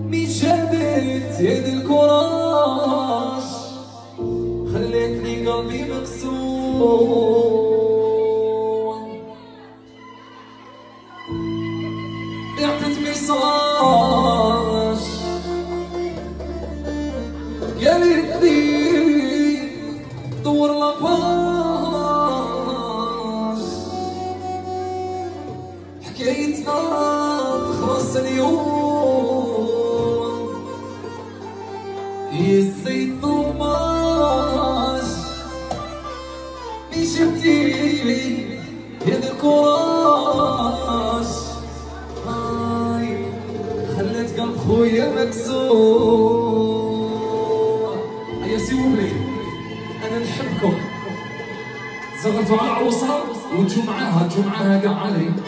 مين شدت يد الكراش خليتني قلبي مكسور بعتت ميساج قالت لي دور لاباج حكايتنا تخلص اليوم هي الزيت طماج مين جبتي يد الكراج هاي خلت قلب خويا مكسور هيا سيبوني انا نحبكم زغرتوا على العروسه وتجوا معاها كاع علي